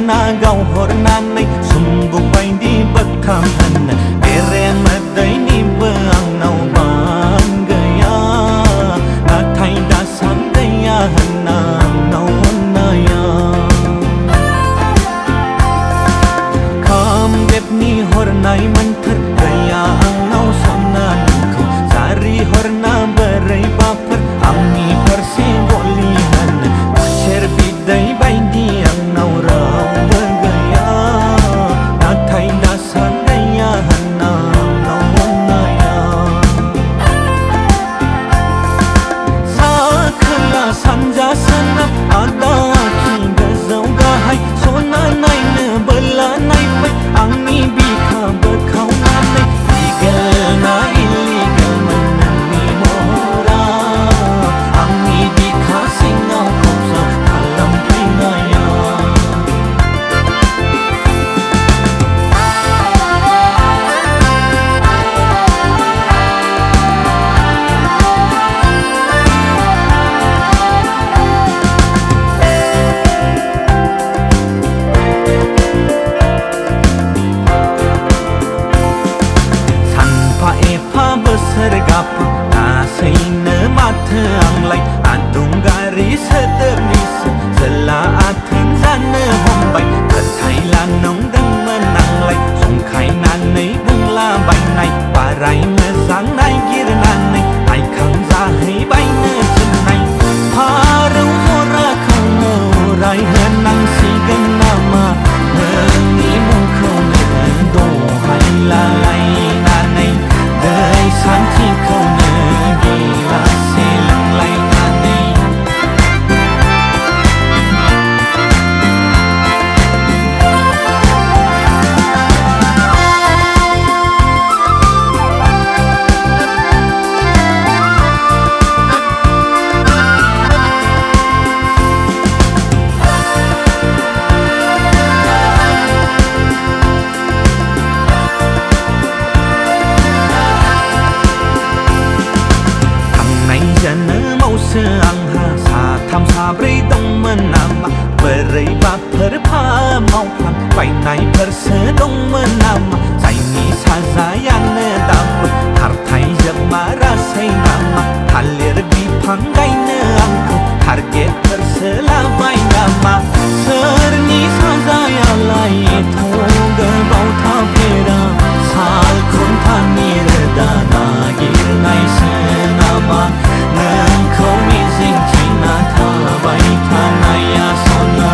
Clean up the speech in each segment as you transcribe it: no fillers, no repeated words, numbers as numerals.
na gau hornanai sumbuk bai di bekam hanna dereng madai ni beang nau banggaya na thai da sandaya hanna nau naya kam dep ni hornai manthar gaya ang nau sonna nangkau sari horna berai baper amni persi boli hanna cher bidai bai di ang nau rau bergaya na thai da sandaya hanna nau naya sakla sanja sana ada ki gazau gahai sona nai ne bela nai pai angni bikha berkhau nai legal na illegal manani mora angni bikha singau kopsa alam pingaya sergapa naseina matha anglai antung gari sedebnis sela athen jana hombai kathai lan nong dang mananglai songkhai nan nei bungla bai nai parai me sang nai gir nan nei ai khang ja hei bai ne chin nai harau hora khang no rai han nang si gan nama ni mung khau ne do hai la lai na nei dai san chi khau ne gila se lang lai na nei ang ha sa tham sa brei dong menama berai ba per pha mau phan bai nai per se dong menama sai ni sa zayan ne dam har thai jab mara sai nama halir bi phang gai ne ang ko target per se la bai nama ser ni sa zaya lai tho ga bau tha pera sal khun tha ni re da na gir nai se nama nang khau mi sing china tha bai tha naya sona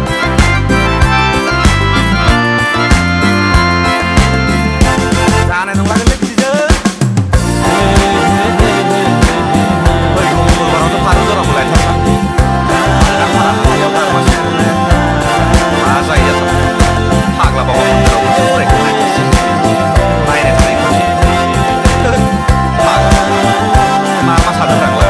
ra này nong la cái gì chứ ơi không có nó pha nó rồi lại thôi đã pha nó yêu ta mà xem mà dày ya hoặc là bỏ nó cũng phải cái này này này mà sao được rằng là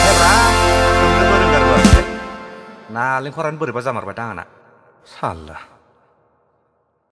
nah, lingkaran berapa zaman pada anak? Salah.